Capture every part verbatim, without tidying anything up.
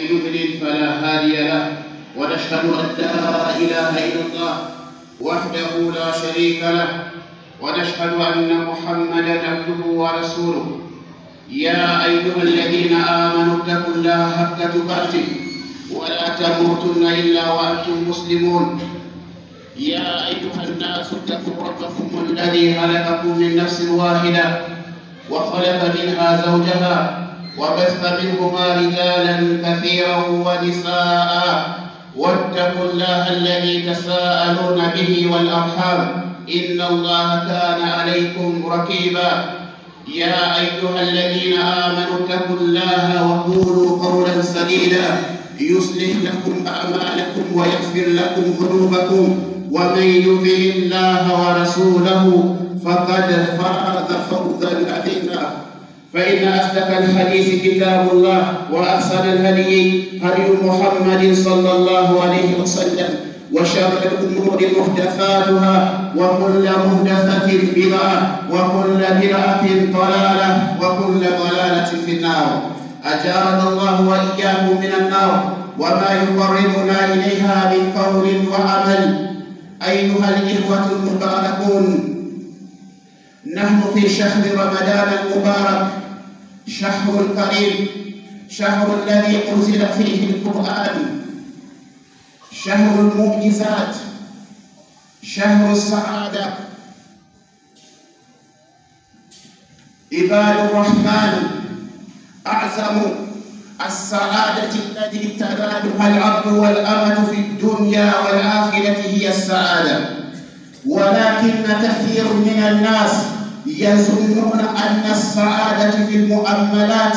يضلل فلا هادي له، ونشهد أن لا إله إلا الله وحده لا شريك له، ونشهد أن محمدًا عبده ورسوله. يا أيها الذين آمنوا اتقوا الله حق تقاته ولا تموتن إلا وأنتم مسلمون. يا أيها الناس اتقوا ربكم الذي خلقكم من نفس واحدة وخلق منها زوجها وبث منهما رجالا كثيرا ونساء، واتقوا الله الذي تساءلون به والأرحام إن الله كان عليكم رقيبا. يا أيها الذين آمنوا اتقوا الله وقولوا قولا سديدا يصلح لكم أعمالكم ويغفر لكم ذنوبكم، ومن يطع الله ورسوله فقد فاز فوزا عظيما. فإن أصدق الحديث كتاب الله، وأحسن الهدي هدي محمد صلى الله عليه وسلم، وشر الأمور محدثاتها، وكل محدثة بدعة، وكل بدعة ضلالة، وكل ضلالة في النار. أجارنا الله وإياكم من النار وما يقربنا إليها من قول وعمل. أيها الإخوة المباركون، نحن في شهر رمضان المبارك، شهر الكريم، شهر الذي أنزل فيه القرآن، شهر المعجزات، شهر السعادة. عباد الرحمن، أعظم السعادة التي تنالها العبد والأمة في الدنيا والآخرة هي السعادة، ولكن كثير من الناس يظنون أن السعادة في المؤملات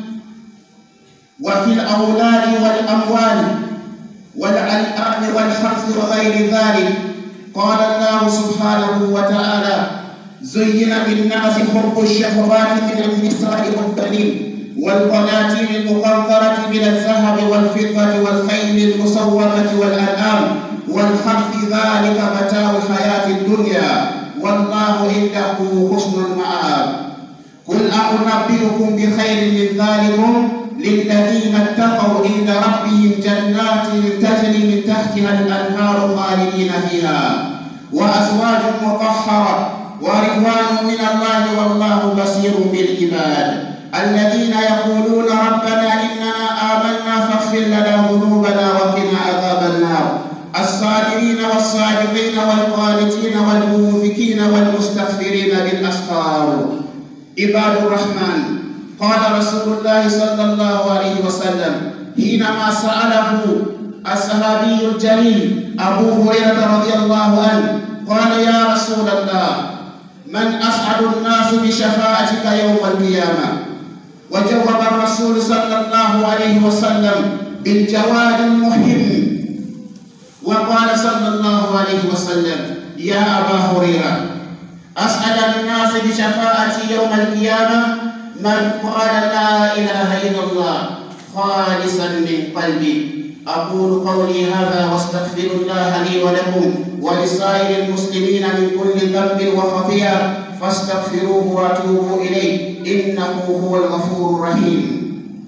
وفي الأولاد والأموال والأنعام والحرث وغير ذلك. قال الله سبحانه وتعالى: زين للناس حب الشهوات من النساء والبنين والقناطير المقنطرة من الذهب والفضة والخيل المسومة والأنعام والحرث، ذلك متاع الحياة الدنيا والله عنده حسن المآب. قل أنبئكم بخير من ذلكم للذين اتقوا عند ربهم جنات تجري من تحتها الأنهار خالدين فيها، وأزواج مطهرة، ورضوان من الله والله بصير بالعباد. الذين يقولون ربنا إننا آمنا فاغفر لنا ذنوبنا وقنا عذاب النار. الصابرين والصادقين والقانتين والمنفقين والمستغفرين بالأسحار. عباد الرحمن، قال رسول الله صلى الله عليه وسلم حينما سأله الصحابي الجليل أبو هريرة رضي الله عنه، قال: يا رسول الله، من أسعد الناس بشفاعتك يوم القيامة؟ وجوب الرسول صلى الله عليه وسلم بالجواب المهم، وقال صلى الله عليه وسلم: يا أبا هريرة، أسعد الناس بشفاعتي يوم القيامة من قال لا إله إلا الله خالصا من قلبي. أقول قولي هذا واستغفر الله لي ولكم ولسائر المسلمين من كل ذنب وخطيئة، فاستغفروه واتوبوا إليه إنه هو الغفور الرحيم.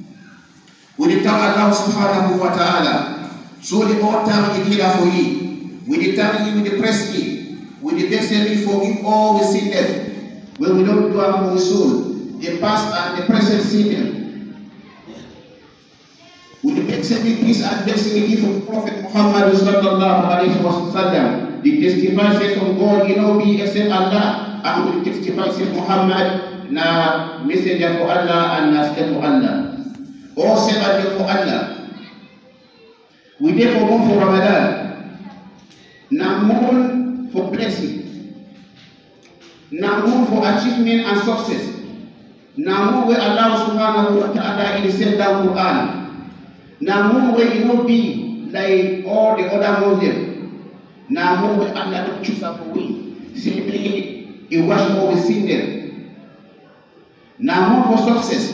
We thank Allah subhanahu wa ta'ala. Truly all time we declare for you. We thank you, we praise you. We beg you forgive all we sin them. When we don't do our own soul, the past and the present sin. We beg you peace and blessing from Prophet Muhammad sallallahu alaihi wasallam. The testify says from God, you know me except Allah, and we testify says Muhammad na messenger for Allah and na step for Allah. All servant for Allah. We therefore mourn for Ramadan. Now mourn for blessing. Now mourn for achievement and success. Now mourn where Allah subhanahu wa ta'ala is sent down Quran. Now mourn where you will be like all the other Muslims. Now mourn where Allah don't choose us for we. Simply He wash all we sin them. Now mourn for success.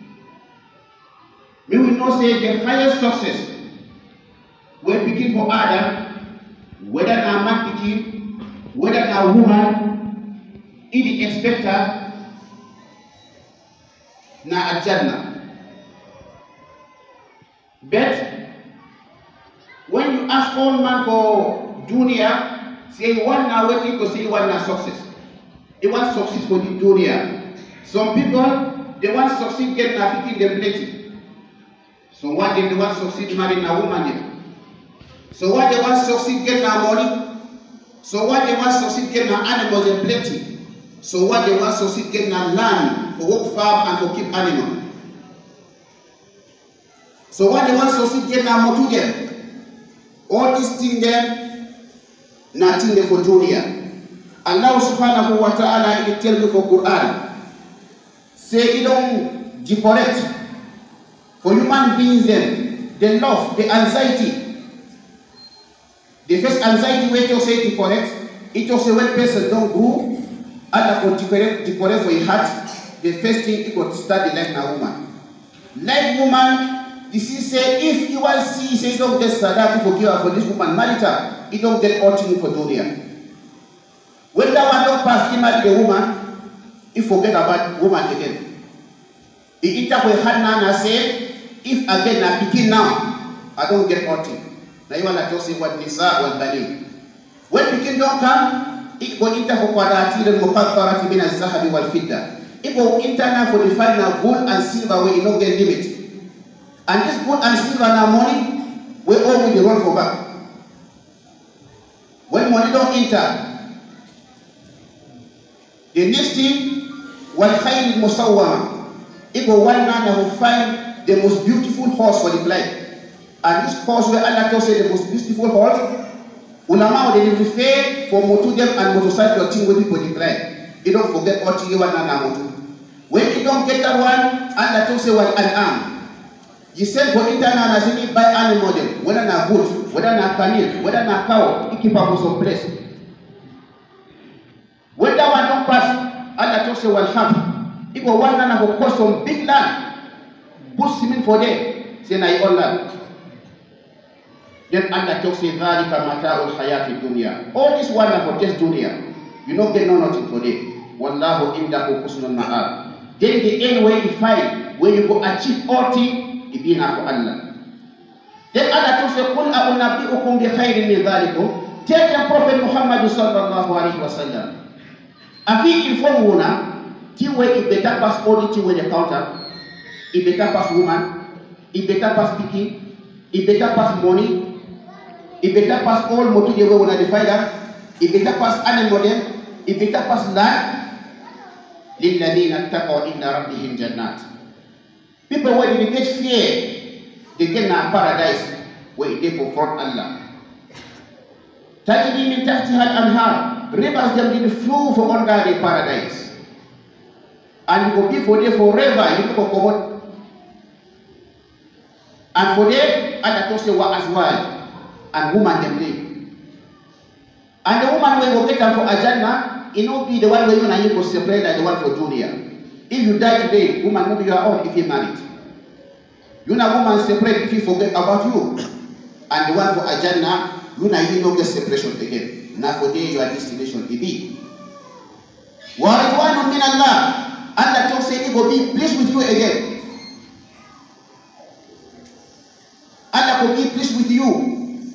We will not say the highest success will begin for Adam, whether now marketing, whether now woman, it is expected now a Jannah. But when you ask all man for dunya, say one now waiting to see one now success. They want success for the dunya. Some people, they want succeed get now picking them plenty. So what they want succeed marrying a woman. So what they want succeed get now money. So what they want succeed get now animals and plenty. So what they want succeed get now land for work farm and for keep animal. So what they want succeed get now more to them. All these things there, nothing there for dunya. Allah subhanahu wa ta'ala in tell you for Quran. Say it don't decorate for human beings them, the love, the anxiety. The first anxiety where you say decorate, it also when person don't go, Allah could decorate, decorate for your heart. The first thing it could start the life na woman. Like woman, this is say if you want to see, say don't get sadaqah to forgive her for this woman, marry her, it don't get ultimate for dunya. When that one don't pass, he marry the woman, he forget about woman again. He eat up with hand and say, if again I begin now, I don't get ultimate. Now you want to just say what Nisa was believe. When begin don't come, it will enter for quadrati and muqaddarati min al-zahabi wal fidda. It will enter now for the final gold and silver where you don't get limit. And this gold and silver now money, we all will run for back. When money don't enter, the next thing, wal khayl musawwama. It will one man that will find the most beautiful horse for the blind. And this horse where Allah tells you the most beautiful horse, ulama they refer for motor them and motorcycle thing with people the blind. You don't forget what you want na motor. When you don't get that one, Allah tells you wal an'am. You said go interna na say buy animal them, whether na goat, whether na camel, whether na cow, it keep up some place. When that one don't pass, Allah tells you wal ham. If you want to go cost some big land, put cement for them, say na your land. Then Allah tells you ذَلِكَ مَتَاعُ الْحَيَاةِ الدُّنْيَا. All this one for just dunya. You don't get no nothing for them. Wallahu indahu husnul ma'ab. Then the end where you find, when you go achieve all things, it be enough for Allah. Then Allah tells you, قُلْ أَأُنَبِّئُكُمْ بِخَيْرٍ مِنْ ذَلِكُمْ. Take the Prophet Muhammad sallallahu alayhi wa sallam. And he inform you now, till where it better pass all the thing where they counter, it better pass woman, it better pass picking, it better pass money, it better pass all motor the way when I define that, it better pass animal them, it better pass land. لِلَّذِينَ اتَّقَوْا إِنَّ رَبِّهِمْ جَنَّاتٍ. People when they get fear, they get in paradise where they for front Allah. تَجْرِي مِنْ تَحْتِهَا الْأَنْهَارِ. Rivers them will flow from under the paradise. And you will be for them forever. You will come out. And for them, Allah tells you what as well. And woman them live. And the woman will get them for Ajannah, it will be the one where you and you will separate like the one for dunya. If you die today, woman will be your own if you married. You and a woman separate if you forget about you. And the one for Ajannah, you and you don't get separation again. Now for day your destination will be. وَرِضْوَانٌ مِّنَ اللَّهِ. Allah tells you he will be pleased with you again. Allah will be pleased with you.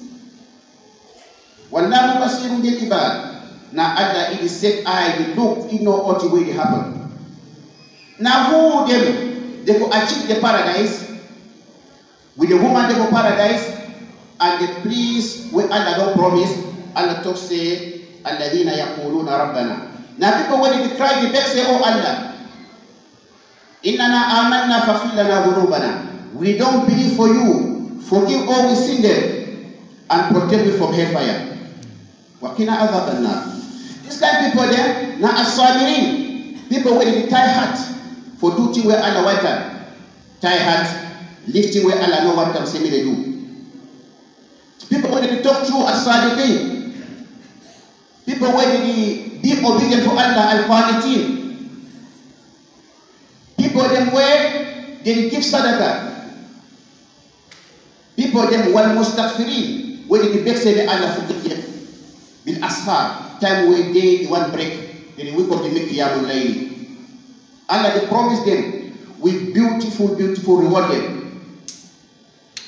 وَاللَّهُ بَصِيرٌ بِالْعِبَادِ. Now Allah it is set eye, they look, he know what will happen. Now who them, they will achieve the paradise, with the woman they go paradise, and the priest where Allah don't promise, Allah talks say, الَّذِينَ يَقُولُونَ رَبَّنَا. Now people when they cry, they beg say, oh Allah, إِنَّنَا آمَنَّا فَغْفِرْ لَنَا ذُنُوبَنَا. We don't believe for you, forgive all we sin them, and protect me from hellfire. وَقِنَا عَذَابَ النَّارِ. This kind of people there, now as-sabirin, people when they tie heart, for duty where Allah want them, tie heart, lifting where Allah know what them say me they do. People when they talk true as-sadiqin, people when they be obedient to Allah al-qanitin, people them where they give sadaqah, people them wal mustaghfirin, where they beg say Allah forgive them, bil ashar, time where they one break, they wake up they make qiyamul layl. Allah they promise them with beautiful, beautiful reward them.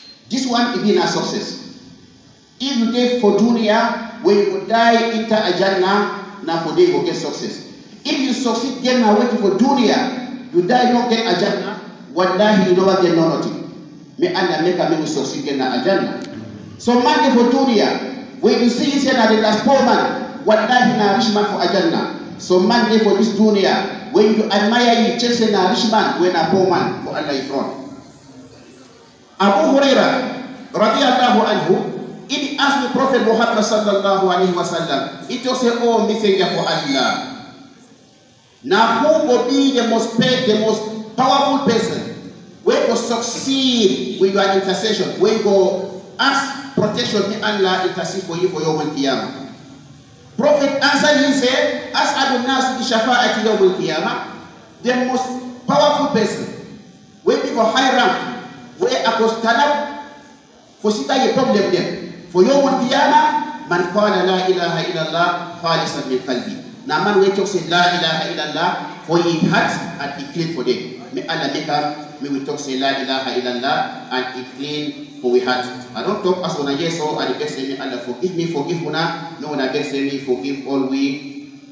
this one, it be a success. If you take for dunya, when you die into a Jannah, now for day you get success. If you succeed Jannah waiting for dunya, you die, you don't get a Jannah, wallahi you never get nothing. May Allah make a man succeed Jannah a Jannah. So man for dunya, when you see you the last poor man, wallahi na rich man for a Jannah. So man for this dunya, when you admire you, chase a rich man, when a poor man for Allah is wrong. Abu Hurairah radiyallahu anhu, he asked the Prophet Muhammad sallallahu alayhi wa sallam, it was a oh messenger for Allah. Now who will be the most paid, the most powerful person? Where will succeed with your intercession? Where you go ask protection, may Allah intercede for you for your qiyamah. Prophet answered, he said, As'adun nas bi shafa'ati yawm al-qiyamah, the most powerful person, where people high rank, where I could stand up for sita a problem there. For Yawm al-Qiyamah, man qala la ilaha illallah khalisan min qalbi. Now man we talk say la ilaha illallah for his heart and it clean for them. May Allah make us, may we talk say la ilaha illallah and it clean for we heart. I don't talk as when I yes so and the best say may Allah forgive me, forgive una. No one I best say me, forgive all we.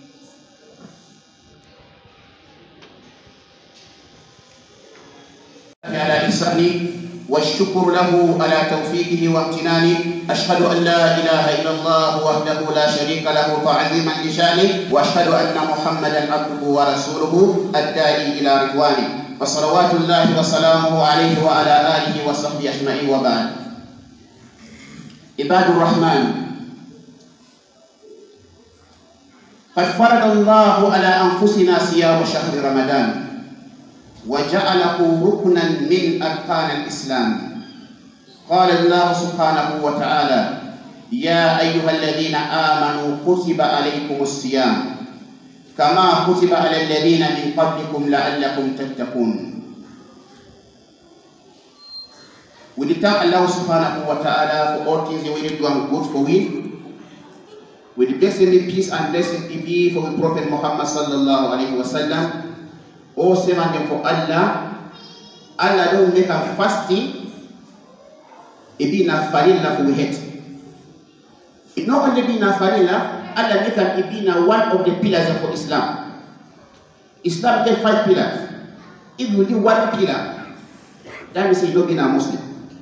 على إحسانه والشكر له على توفيقه وامتنانه. أشهد أن لا إله إلا الله وحده لا شريك له تعظيما لشانه، وأشهد أن محمدا عبده ورسوله الداعي إلى رضوانه، وصلوات الله وسلامه عليه وعلى آله وصحبه أجمعين. وبعد، عباد الرحمن، قد فرض الله على أنفسنا صيام شهر رمضان وجعله ركنا من أركان الإسلام. قال الله سبحانه وتعالى: يا أيها الذين آمنوا كتب عليكم الصيام كما كتب على الذين من قبلكم لعلكم تتقون. We thank Allah subhanahu wa ta'ala for all things He will do and good for we. With the blessing, peace and blessing be for the Prophet Muhammad sallallahu alayhi wa sallam. Oh, servant for Allah, Allah don't make a fasting, it be na farilla for we hate. It not only be na farilla, Allah make it be na one of the pillars of Islam. Islam get five pillars. If you do one pillar, that means you don't be a Muslim.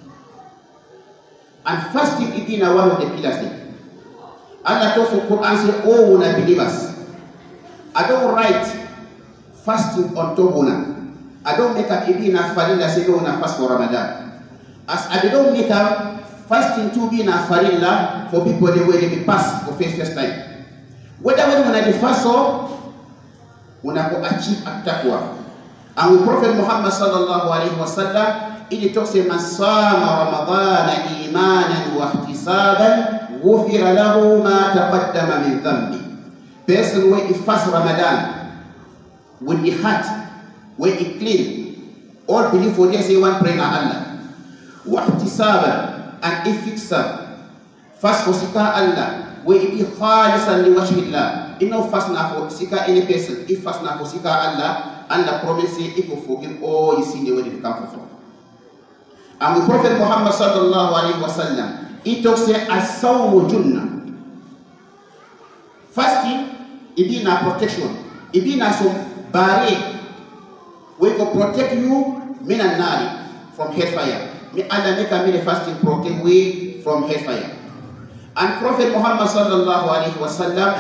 And fasting it be na one of the pillars there. Allah talks in Quran say, oh, una believers, I don't write fasting on Tobuna. I don't make up ibina farilla say no na fast for Ramadan. As I don't make up fasting to be na farilla for people the way they be pass for first first time. Whether when I fast so, when I go achieve at taqwa. And with Prophet Muhammad sallallahu alayhi wa sallam, it talks say man sama Ramadan imanan wa ihtisaban ghufira lahu ma taqaddama min dhanbi. Person when he fast Ramadan with the heart, when it clean, all believe for this, say one prayer Allah. Wahtisaban and ifixan, fast for sika Allah, when it be khalisan li wajhillah. It no fast na for sika any person, if fast na for sika Allah, Allah promise it will forgive all you see the way they come from. And with Prophet Muhammad sallallahu alayhi wa sallam, he talks say as-sawmu junnah. Fasting, it be na protection, it be na some Bari, we can protect you minan nari, from hellfire. May Allah make a fasting protect we from hellfire. And Prophet Muhammad sallallahu alayhi wa sallam,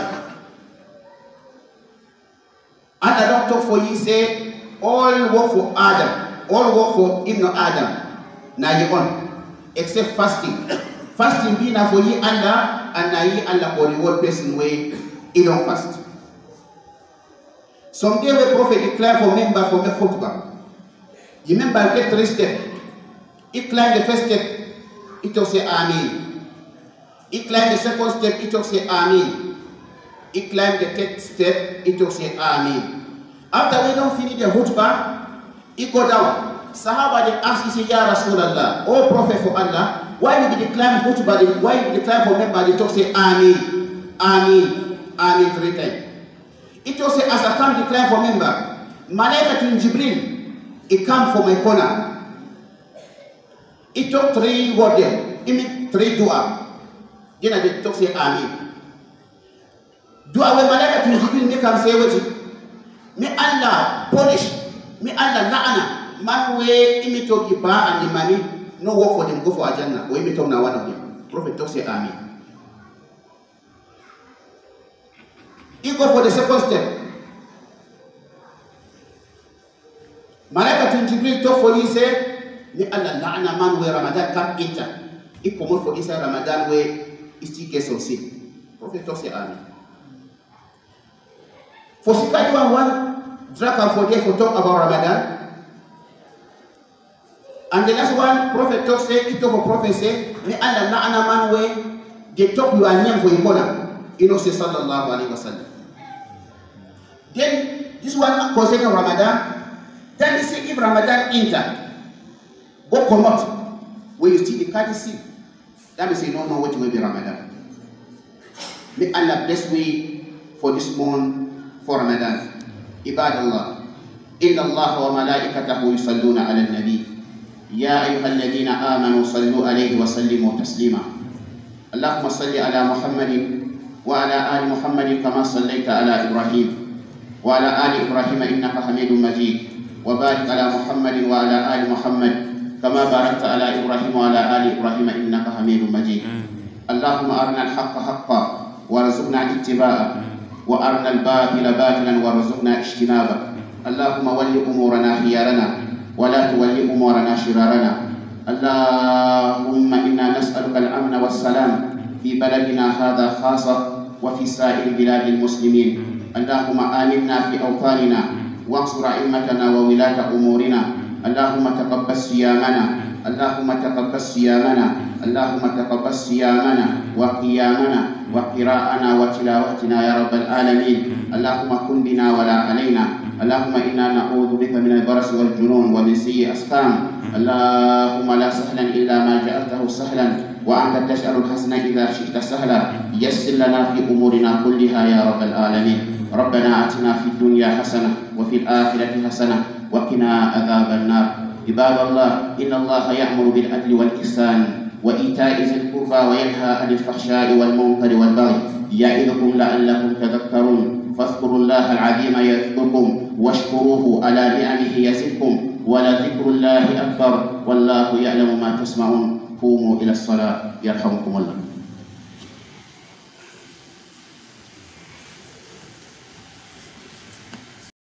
Allah don't talk for you say all work for Adam, all work for Ibn Adam. Now you on, except fasting. Fasting be na for you Allah, and now you Allah for the whole person way you don't fast. Someday the Prophet declared for member for the khutbah. The member get three steps. He climbed the first step, it will say Amin. He climbed the second step, it will say Amin. He climbed the third step, it will say Amin. After we don't finish the khutbah, he go down. Sahaba they ask, he say, Ya Rasulallah, oh Prophet for Allah, why you be declaring khutbah, why you be declaring for member, they talk say Amin, Amin, Amin three times. It was as I come declare for member, Malaika to Jibril, it come from my corner. Ito three word imi three dua. Jena de tok se amin. Dua we malaika tu jibril ne kam se wati. Mi Allah punish, mi Allah la'ana man we imi to iba and mani no work for them go for Jannah. We imi to na one of them. Prophet tok say amin. He go for the second step. Malaika tu jibril tok for he say mi Allah la'ana man we Ramadan kam enter. He come for inside Ramadan we isti case of sin. Prophet tok say amin. For sikati one one drag and forget for talk about Ramadan. And the last one, Prophet talk say, it talk for Prophet say, may Allah la'ana man way, they talk you and name for Ikola. You know, say sallallahu alayhi wa sallam. Then, this one concerning Ramadan, then you see if Ramadan enter, go come out, when you see the card see, that means you don't know what will be Ramadan. May Allah bless me for this month for Ramadan. عباد الله إن الله وملائكته يصلون على النبي يا أيها الذين آمنوا صلوا عليه وسلموا تسليما اللهم صل على محمد وعلى آل محمد كما صليت على إبراهيم وعلى آل إبراهيم إنك حميد مجيد وبارك على محمد وعلى آل محمد كما باركت على إبراهيم وعلى آل إبراهيم إنك حميد مجيد اللهم أرنا الحق حقا وارزقنا اتباعه وأرنا الباطل باطلا وارزقنا اجتنابه اللهم ول أمورنا خيارنا ولا تول أمورنا شرارنا اللهم إنا نسألك الأمن والسلام في بلدنا هذا خاصة وفي سائر بلاد المسلمين اللهم آمنا في أوطاننا وانصر أئمتنا وولاة أمورنا اللهم تقبل صيامنا اللهم تقبل صيامنا اللهم تقبل صيامنا وقيامنا وقراءنا وتلاوتنا يا رب العالمين اللهم كن بنا ولا علينا اللهم إنا نعوذ بك من البرص والجنون ومن سيء أسقام اللهم لا سهلا إلا ما جعلته سهلا وأنت تجعل الحسن إذا شئت سهلا يسر لنا في أمورنا كلها يا رب العالمين ربنا آتنا في الدنيا حسنة وفي الآخرة حسنة وقنا عذاب النار عباد الله إن الله يأمر بالعدل والإحسان وإيتاء ذي القربى وينهى عن الفحشاء والمنكر والبغي يعظكم لعلكم تذكرون فاذكروا الله العظيم يذكركم واشكروه على نعمه يزدكم ولذكر الله أكبر والله يعلم ما تسمعون قوموا إلى الصلاة يرحمكم الله.